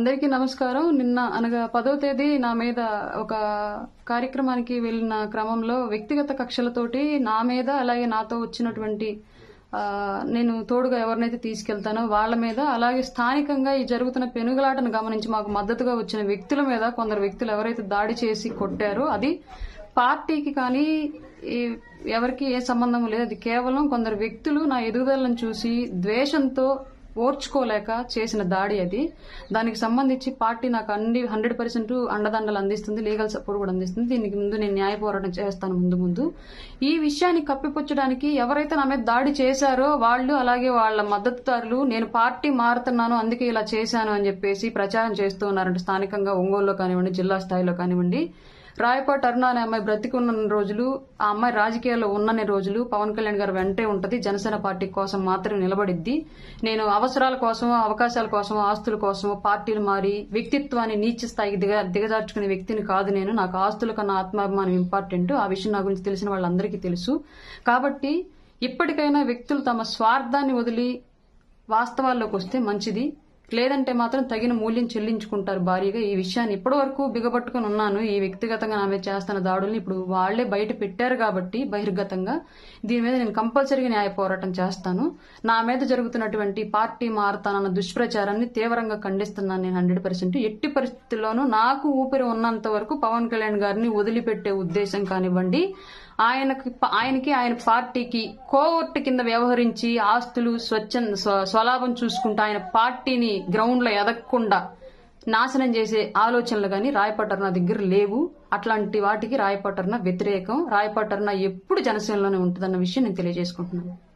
అందరికీ నమస్కారం. నిన్న అనగా 10వ తేదీ నా మీద ఒక కార్యక్రమానికి వెళ్లిన క్రమంలో వ్యక్తిగత కక్షలతోటి నా మీద అలాగే నాతో వచ్చినటువంటి నేను తోడుగా ఎవరినైతే తీసుకెళ్తానో వాళ్ళ మీద అలాగే స్థానికంగా ఈ జరుగుతున్న పెనుగులాటను గమనించి మాకు మద్దతుగా వచ్చిన వ్యక్తుల మీద కొందరు వ్యక్తులు ఎవరైతే దాడి చేసి కొట్టారో అది పార్టీకి కానీ ఎవరికి ఏ సంబంధం లేదు. అది కేవలం కొందరు వ్యక్తులు నా ఎదుగుదలను చూసి ద్వేషంతో ఓర్చుకోలేక చేసిన దాడి అది. దానికి సంబంధించి పార్టీ నాకు 100% అండదండలు అందిస్తుంది, లీగల్ సపోర్ట్ కూడా అందిస్తుంది. దీనికి ముందు నేను న్యాయ పోరాటం చేస్తాను ముందు. ఈ విషయాన్ని కప్పిపుచ్చడానికి ఎవరైతే నా మీద దాడి చేశారో వాళ్ళు అలాగే వాళ్ళ మద్దతుదారులు నేను పార్టీ మారుతున్నాను అందుకే ఇలా చేశాను అని చెప్పేసి ప్రచారం చేస్తూ ఉన్నారంటే స్థానికంగా ఒంగోలులో కానివ్వండి, జిల్లా స్థాయిలో కానివ్వండి. రాయపాటి అరుణ అనే అమ్మాయి బ్రతికున్న రోజులు, ఆ అమ్మాయి రాజకీయాల్లో ఉన్నన్ని రోజులు పవన్ కళ్యాణ్ గారు వెంటే ఉంటది. జనసేన పార్టీ కోసం మాత్రమే నిలబడిద్ది. నేను అవసరాల కోసం, అవకాశాల కోసం, ఆస్తుల కోసం పార్టీలు మారి వ్యక్తిత్వాన్ని నీచ స్థాయికి దిగజార్చుకునే వ్యక్తిని కాదు నేను. నాకు ఆస్తుల కన్నా ఆత్మాభిమానం ఇంపార్టెంట్. ఆ విషయం నా గురించి తెలిసిన వాళ్ళందరికీ తెలుసు. కాబట్టి ఇప్పటికైనా వ్యక్తులు తమ స్వార్థాన్ని వదిలి వాస్తవాల్లోకి వస్తే మంచిది. లేదంటే మాత్రం తగిన మూల్యం చెల్లించుకుంటారు భారీగా. ఈ విషయాన్ని ఇప్పటి వరకు బిగబట్టుకుని ఉన్నాను. ఈ వ్యక్తిగతంగా నా మీద చేస్తున్న దాడుల్ని ఇప్పుడు వాళ్లే బయట పెట్టారు కాబట్టి బహిర్గతంగా దీని మీద నేను కంపల్సరీగా న్యాయ పోరాటం చేస్తాను. నా మీద జరుగుతున్నటువంటి పార్టీ మారతానన్న దుష్ప్రచారాన్ని తీవ్రంగా ఖండిస్తున్నాను నేను 100%. ఎట్టి పరిస్థితుల్లోనూ నాకు ఊపిరి ఉన్నంత వరకు పవన్ కళ్యాణ్ గారిని వదిలిపెట్టే ఉద్దేశం కానివ్వండి, ఆయనకి ఆయన పార్టీకి కోవర్ట్ కింద వ్యవహరించి ఆస్తులు స్వలాభం చూసుకుంటూ ఆయన పార్టీని గ్రౌండ్ లో ఎదగకుండా నాశనం చేసే ఆలోచనలు గాని రాయపాటి అరుణ దగ్గర లేవు. అట్లాంటి వాటికి రాయపాటి అరుణ వ్యతిరేకం. రాయపాటి అరుణ ఎప్పుడు జనసేనలోనే ఉంటుందన్న విషయం నేను తెలియజేసుకుంటున్నాను.